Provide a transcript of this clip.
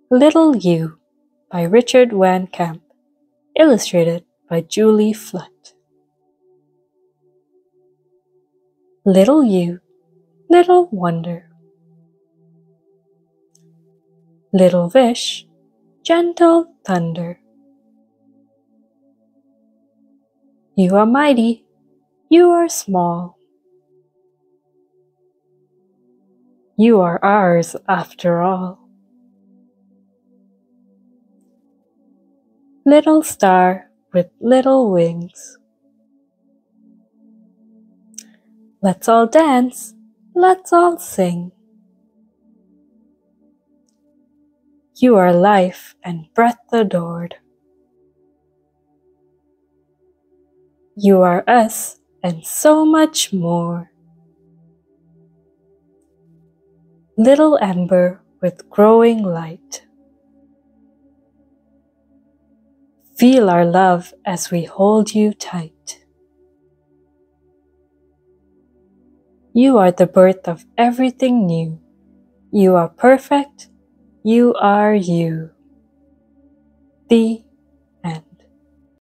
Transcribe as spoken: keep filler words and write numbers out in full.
Little You by Richard Van Camp, illustrated by Julie Flood. Little you, little wonder. Little wish, gentle thunder. You are mighty, you are small. You are ours after all. Little star with little wings. Let's all dance, let's all sing. You are life and breath adored. You are us and so much more. Little ember with growing light. Feel our love as we hold you tight. You are the birth of everything new. You are perfect. You are you. The